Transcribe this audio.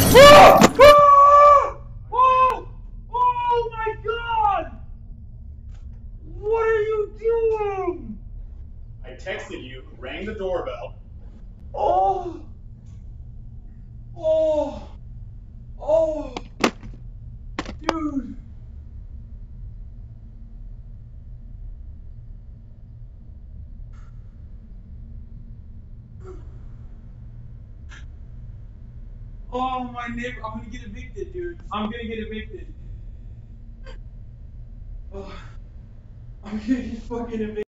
Oh my God! What are you doing? I texted you, rang the doorbell. Oh! Dude! Oh, my neighbor, I'm gonna get evicted, dude. I'm gonna get evicted. Oh, I'm gonna get fucking evicted.